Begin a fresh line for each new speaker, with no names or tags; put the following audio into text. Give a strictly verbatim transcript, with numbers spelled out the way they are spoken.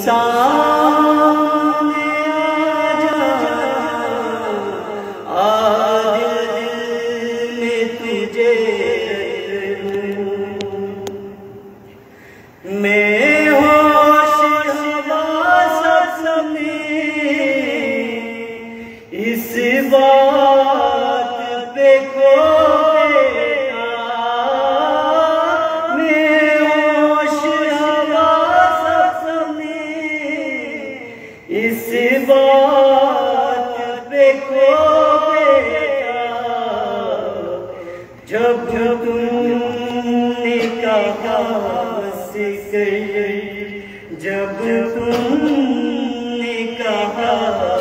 सामने आजा, आज दिल में तुझे मैं होश हवास अपने इस बात पे खो गया। मैं होश हवास अपने इस बात पे खो गया। जब तुमने कहा से गई, जब तुमने कहा